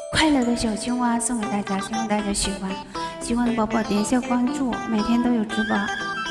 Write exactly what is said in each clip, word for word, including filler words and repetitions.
快乐的小青蛙送给大家，希望大家喜欢。喜欢的宝宝点一下关注，每天都有直播。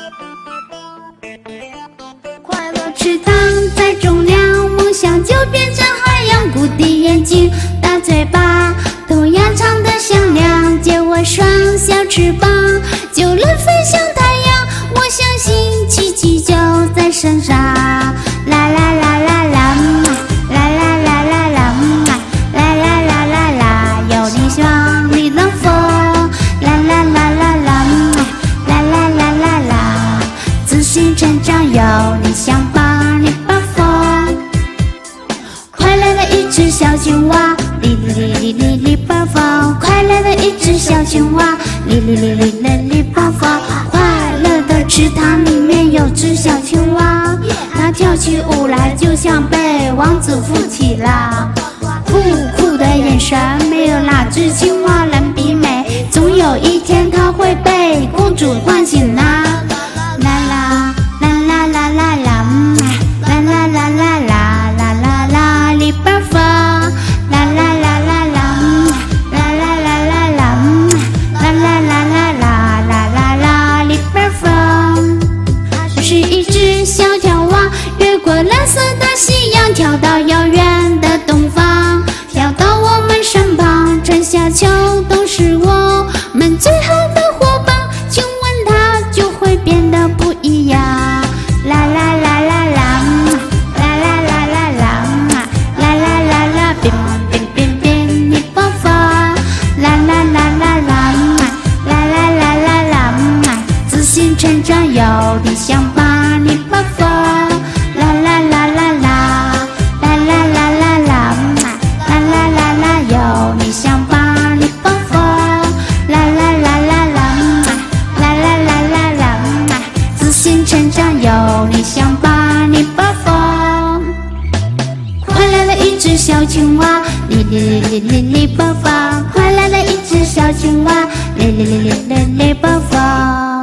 快乐池塘在重量，梦想就变成海洋。谷底眼睛，大嘴巴，头要长得响亮。借我双小翅膀，就能飞向太阳。我相信奇迹就在身上。啦啦啦啦啦，啦啦啦啦啦，啦啦啦啦啦，有你希望你能否？啦啦啦啦啦，啦啦啦啦啦，自信成长有你想帮你把风。快乐的一只小青蛙，哩哩哩哩哩哩把风。快乐的一只小青蛙，哩哩哩哩哩哩把风。快乐的池塘里面有只小青蛙，它跳起舞来就像被王子扶起了。酷酷的眼神，没有哪只青蛙能比美。总有一天它会被公主唤醒啦。啦啦啦啦啦啦啦，啦啦啦啦啦啦啦啦，里边风。啦啦啦啦啦，啦啦啦啦啦，啦啦啦啦啦啦啦啦，里边风。这是一只小跳蛙，越过蓝色的夕阳，跳到遥远的东方，跳到我们身旁。春夏秋冬是我们最好的伙伴，亲吻它就会变得不一样。啦啦啦啦啦，啦啦啦啦啦，啦啦啦啦，变变变变你爆发。啦啦啦啦啦，啦啦啦啦啦，自信成长有理想把你爆发。啦啦啦啦啦，啦啦啦啦啦，啦啦啦啦，有理想把你爆发。啦啦啦啦啦，啦啦啦啦啦，自信成长有理想把你爆发。快乐的一只小青蛙，哩哩哩哩哩爆发。快乐的一只小青蛙，哩哩哩哩哩哩爆发。